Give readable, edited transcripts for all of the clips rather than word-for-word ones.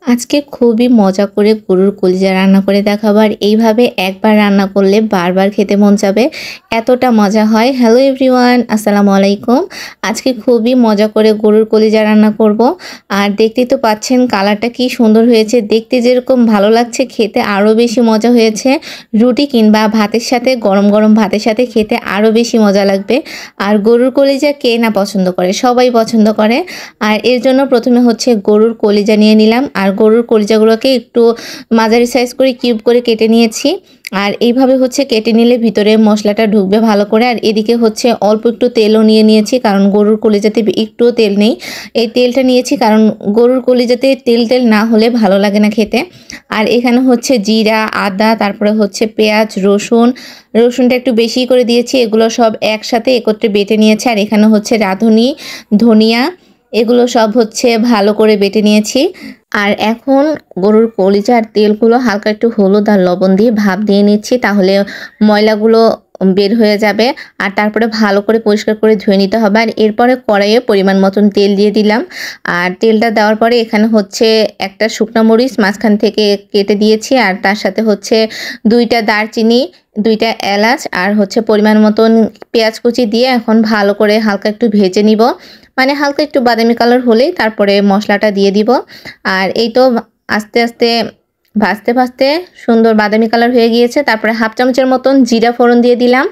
আজকে খুবই মজা করে গরুর কলিজা রান্না করে দেখাবো। আর এইভাবে একবার রান্না করলে বারবার খেতে মন যাবে, এতটা মজা হয়। হ্যালো এভরিওয়ান, আসসালামু আলাইকুম। আজকে খুবই মজা করে গরুর কলিজা রান্না করব। আর দেখতেই তো পাচ্ছেন কালারটা কি সুন্দর হয়েছে, দেখতে যেরকম ভালো লাগছে খেতে আরও বেশি মজা হয়েছে। রুটি কিংবা ভাতের সাথে, গরম গরম ভাতের সাথে খেতে আরও বেশি মজা লাগবে। আর গরুর কলিজা কে না পছন্দ করে, সবাই পছন্দ করে। আর এর জন্য প্রথমে হচ্ছে গরুর কলিজা নিয়ে নিলাম। আর গরুর কলিজাগুলোকে একটু মাঝারি সাইজ করে কিউব করে কেটে নিয়েছি। আর এইভাবে হচ্ছে কেটে নিলে ভিতরে মশলাটা ঢুকবে ভালো করে। আর এদিকে হচ্ছে অল্প একটু তেলও নিয়ে নিয়েছি, কারণ গরুর কলিজাতে একটুও তেল নেই। এই তেলটা নিয়েছি কারণ গরুর কলিজাতে তেল তেল না হলে ভালো লাগে না খেতে। আর এখানে হচ্ছে জিরা, আদা, তারপরে হচ্ছে পেঁয়াজ, রসুনটা একটু বেশি করে দিয়েছি। এগুলো সব একসাথে একত্রে বেটে নিয়েছি। আর এখানে হচ্ছে রাঁধুনি, ধনিয়া, এগুলো সব হচ্ছে ভালো করে বেটে নিয়েছি। আর এখন গরুর কলিজার তেলগুলো হালকা একটু হলুদ আর লবণ দিয়ে ভাপ দিয়ে নিচ্ছি, তাহলে ময়লাগুলো বের হয়ে যাবে। আর তারপরে ভালো করে পরিষ্কার করে ধুয়ে নিতে হবে। আর এরপরে কড়াইয়ে পরিমাণ মতন তেল দিয়ে দিলাম। আর তেলটা দেওয়ার পরে এখানে হচ্ছে একটা শুকনো মরিচ মাঝখান থেকে কেটে দিয়েছি। আর তার সাথে হচ্ছে 2টা দারচিনি, 2টা এলাচ, আর হচ্ছে পরিমাণ মতন পেঁয়াজ কুচি দিয়ে এখন ভালো করে হালকা একটু ভেজে নিব। মানে হালকা একটু বাদামি কালার হলেই তারপরে মশলাটা দিয়ে দিব। আর এই তো আস্তে আস্তে ভাজতে ভাজতে সুন্দর বাদামি কালার হয়ে গিয়েছে। তারপরে হাফ চামচের মতন জিরা ফোড়ন দিয়ে দিলাম।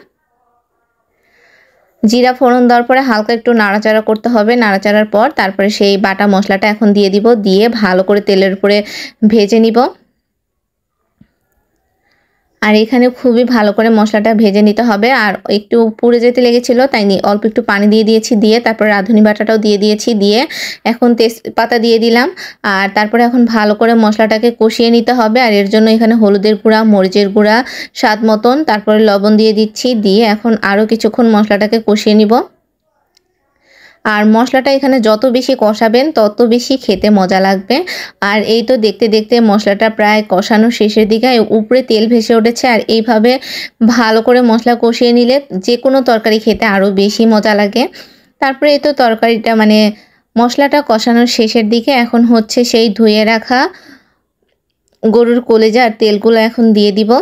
জিরা ফোড়ন দেওয়ার পরে হালকা একটু নাড়াচাড়া করতে হবে। নাড়াচাড়ার পর তারপরে সেই বাটা মশলাটা এখন দিয়ে দিব, দিয়ে ভালো করে তেলের উপরে ভেজে নিব। আর এখানে খুবই ভালো করে মশলাটা ভেজে নিতে হবে। আর একটু পুড়ে যেতে লেগেছিল, তাই অল্প একটু পানি দিয়ে দিয়েছি, দিয়ে তারপরে রাঁধুনি বাটাটাও দিয়ে দিয়েছি, দিয়ে এখন তেজপাতা দিয়ে দিলাম। আর তারপরে এখন ভালো করে মশলাটাকে কষিয়ে নিতে হবে। আর এর জন্য এখানে হলুদের গুঁড়া, মরিচের গুঁড়া স্বাদ মতন, তারপরে লবণ দিয়ে দিচ্ছি, দিয়ে এখন আরও কিছুক্ষণ মশলাটাকে কষিয়ে নিব। আর মশলাটা এখানে যত বেশি কষাবেন তত বেশি খেতে মজা লাগবে। আর এই তো দেখতে দেখতে মশলাটা প্রায় কষানো শেষের দিকে, উপরে তেল ভেসে উঠেছে। আর এইভাবে ভালো করে মশলা কষিয়ে নিলে যে কোনো তরকারি খেতে আরও বেশি মজা লাগে। তারপরে এই তো তরকারিটা মানে মশলাটা কষানোর শেষের দিকে, এখন হচ্ছে সেই ধুয়ে রাখা গরুর কলিজা আর তেলগুলো এখন দিয়ে দিব।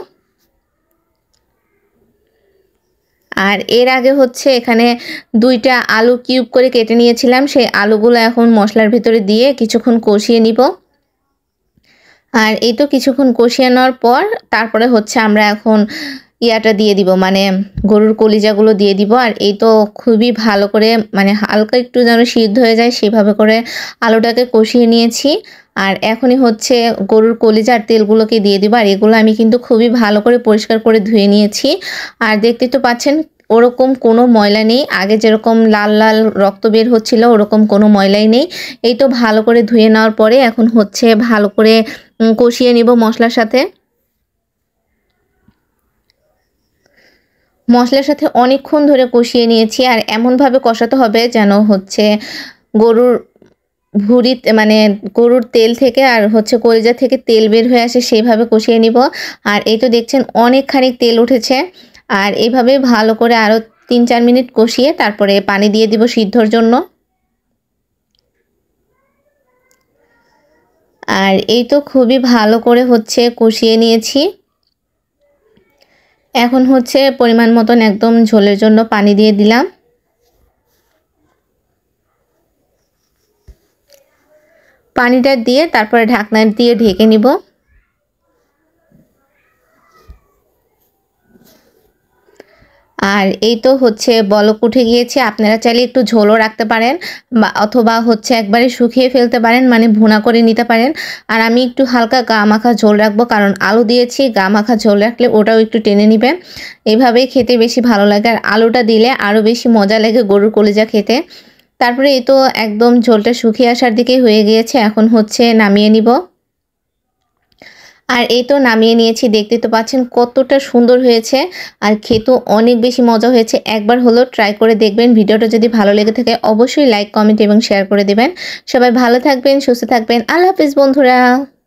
আর এর আগে হচ্ছে এখানে 2টা আলু কিউব করে কেটে নিয়েছিলাম, সেই আলুগুলো এখন মশলার ভিতরে দিয়ে কিছুক্ষণ কষিয়ে নিব। আর এই তো কিছুক্ষণ কষিয়ে নেওয়ার পর তারপরে হচ্ছে আমরা এখন ইয়াটা দিয়ে দিব, মানে গরুর কলিজাগুলো দিয়ে দিব। আর এই তো খুবই ভালো করে মানে হালকা একটু যেন সিদ্ধ হয়ে যায় সেভাবে করে আলুটাকে কষিয়ে নিয়েছি। আর এখনই হচ্ছে গরুর কলিজা আর তেলগুলোকে দিয়ে দিব। আর এগুলো আমি কিন্তু খুবই ভালো করে পরিষ্কার করে ধুয়ে নিয়েছি। আর দেখতে তো পাচ্ছেন ওরকম কোনো ময়লা নেই, আগে যেরকম লাল লাল রক্ত বের হচ্ছিল ওরকম কোনো ময়লাই নেই। এই তো ভালো করে ধুয়ে নেওয়ার পরে এখন হচ্ছে ভালো করে কষিয়ে নিব মশলার সাথে। মশলার সাথে অনেকক্ষণ ধরে কষিয়ে নিয়েছি। আর এমনভাবে কষাতে হবে যেন হচ্ছে গরুর মানে গরুর তেল থেকে আর হচ্ছে কলিজা থেকে তেল বের হয়ে আসে, সেইভাবে কষিয়ে নিব। আর এই তো দেখছেন অনেকখানি তেল উঠেছে। আর এইভাবে ভালো করে আরও 3-4 মিনিট কষিয়ে তারপরে পানি দিয়ে দিব সিদ্ধর জন্য। আর এই তো খুবই ভালো করে হচ্ছে কষিয়ে নিয়েছি। এখন হচ্ছে পরিমাণ মতন একদম ঝোলের জন্য পানি দিয়ে দিলাম। পানিটা দিয়ে তারপরে ঢাকনা দিয়ে ঢেকে নিব। আর এই তো হচ্ছে বলক উঠে গিয়েছে। আপনারা চাইলে একটু ঝোলও রাখতে পারেন বা অথবা হচ্ছে একবারে শুকিয়ে ফেলতে পারেন, মানে ভুনা করে নিতে পারেন। আর আমি একটু হালকা গা মাখা ঝোল রাখবো, কারণ আলু দিয়েছি, গা মাখা ঝোল রাখলে ওটাও একটু টেনে নিবে। এইভাবেই খেতে বেশি ভালো লাগে। আর আলুটা দিলে আরও বেশি মজা লাগে গরুর কলিজা খেতে। তারপরে এই তো একদম ঝোলটা শুকিয়ে আসার দিকে হয়ে গিয়েছে, এখন হচ্ছে নামিয়ে নিব। আর এই তো নামিয়ে নিয়েছি, দেখতে তো পাচ্ছেন কতটা সুন্দর হয়েছে। আর খেতেও অনেক বেশি মজা হয়েছে। একবার হলেও ট্রাই করে দেখবেন। ভিডিওটা যদি ভালো লেগে থাকে অবশ্যই লাইক, কমেন্ট এবং শেয়ার করে দেবেন। সবাই ভালো থাকবেন, সুস্থ থাকবেন। আল্লাহ হাফেজ বন্ধুরা।